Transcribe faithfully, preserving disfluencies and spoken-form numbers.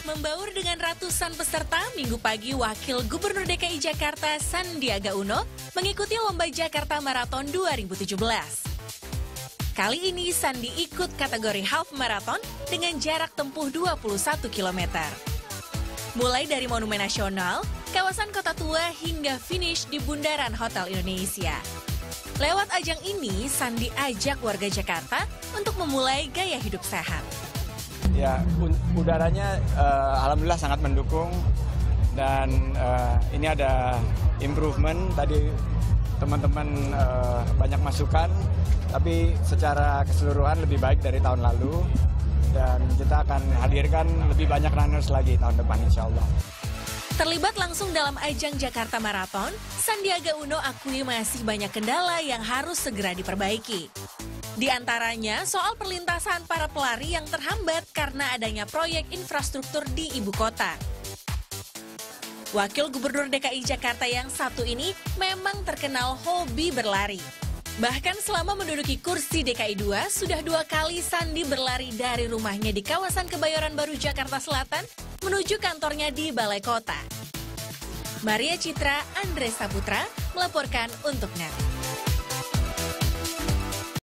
Membaur dengan ratusan peserta, Minggu pagi Wakil Gubernur D K I Jakarta Sandiaga Uno mengikuti Lomba Jakarta Marathon dua ribu tujuh belas. Kali ini Sandi ikut kategori half marathon dengan jarak tempuh dua puluh satu kilometer. Mulai dari Monumen Nasional, kawasan Kota Tua hingga finish di Bundaran Hotel Indonesia. Lewat ajang ini, Sandi ajak warga Jakarta untuk memulai gaya hidup sehat. Ya, udaranya uh, alhamdulillah sangat mendukung dan uh, ini ada improvement. Tadi teman-teman uh, banyak masukan, tapi secara keseluruhan lebih baik dari tahun lalu dan kita akan hadirkan lebih banyak runners lagi tahun depan insya Allah. Terlibat langsung dalam ajang Jakarta Marathon, Sandiaga Uno akui masih banyak kendala yang harus segera diperbaiki. Di antaranya soal perlintasan para pelari yang terhambat karena adanya proyek infrastruktur di ibu kota. Wakil Gubernur D K I Jakarta yang satu ini memang terkenal hobi berlari. Bahkan selama menduduki kursi D K I dua, sudah dua kali Sandi berlari dari rumahnya di kawasan Kebayoran Baru, Jakarta Selatan menuju kantornya di Balai Kota. Maria Citra, Andre Saputra melaporkan untuk N E T.